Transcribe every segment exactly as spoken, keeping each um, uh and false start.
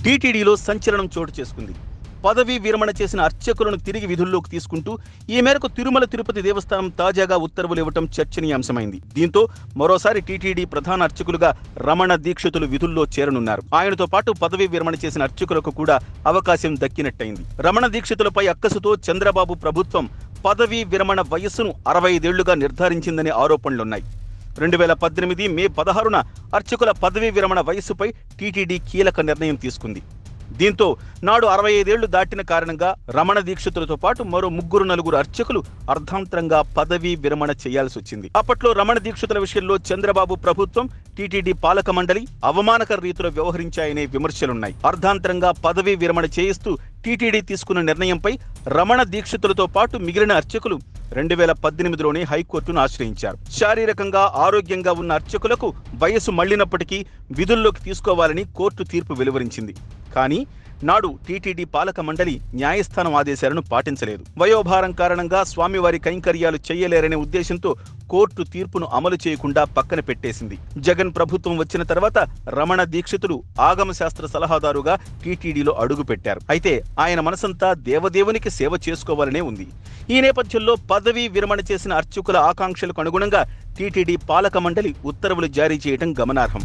టీటీడీలో సంచలనం చోటు చేసుకుంది. పదవీ విరమణ చేసిన అర్చకులను తిరిగి విధుల్లోకి తీసుకుంటూ ఈ మేరకు తిరుమల తిరుపతి దేవస్థానం తాజాగా ఉత్తర్వులు ఇవ్వటం చర్చనీయాంశమైంది. దీంతో మరోసారి టీటీడీ ప్రధాన అర్చకులుగా రమణ దీక్షితులు విధుల్లో చేరనున్నారు. ఆయనతో పాటు పదవీ విరమణ చేసిన అర్చకులకు కూడా అవకాశం దక్కినట్టయింది. రమణ దీక్షితులపై అక్కసుతో చంద్రబాబు ప్రభుత్వం పదవీ విరమణ వయస్సును అరవై ఐదేళ్లుగా నిర్ధారించిందనే ఆరోపణలున్నాయి. రెండు వేల పద్దెనిమిది మే పదహారున అర్చకుల పదవీ విరమణ వయస్సుపై టీటీడీ కీలక నిర్ణయం తీసుకుంది. దీంతో నాడు అరవై ఐదేళ్లు దాటిన కారణంగా రమణ దీక్షితులతో పాటు మరో ముగ్గురు నలుగురు అర్చకులు అర్ధాంతరంగా పదవీ విరమణ చేయాల్సి వచ్చింది. అప్పట్లో రమణ దీక్షితుల విషయంలో చంద్రబాబు ప్రభుత్వం, టీటీడీ పాలక మండలి అవమానకర రీతిలో వ్యవహరించాయనే విమర్శలున్నాయి. అర్ధాంతరంగా పదవీ విరమణ చేయిస్తూ టీటీడీ తీసుకున్న నిర్ణయంపై రమణ దీక్షితులతో పాటు మిగిలిన అర్చకులు రెండు వేల పద్దెనిమిదిలోనే హైకోర్టును ఆశ్రయించారు. శారీరకంగా ఆరోగ్యంగా ఉన్న అర్చకులకు వయసు మళ్లినప్పటికీ విధుల్లోకి తీసుకోవాలని కోర్టు తీర్పు వెలువరించింది. కానీ నాడు టీటీడీ పాలక మండలి న్యాయస్థానం ఆదేశాలను పాటించలేదు. వయోభారం కారణంగా స్వామివారి కైంకర్యాలు చేయలేరనే ఉద్దేశంతో కోర్టు తీర్పును అమలు చేయకుండా పక్కన పెట్టేసింది. జగన్ ప్రభుత్వం వచ్చిన తర్వాత రమణ దీక్షితులు ఆగమ శాస్త్ర సలహాదారుగా టీటీడీలో అడుగుపెట్టారు. అయితే ఆయన మనసంతా దేవదేవునికి సేవ చేసుకోవాలనే ఉంది. ఈ నేపథ్యంలో పదవీ విరమణ చేసిన అర్చకుల ఆకాంక్షలకు అనుగుణంగా టీటీడీ పాలక మండలి ఉత్తర్వులు జారీ చేయడం గమనార్హం.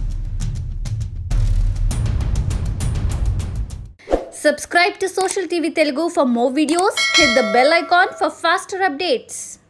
Subscribe to Social T V Telugu for more videos. Hit the bell icon for faster updates.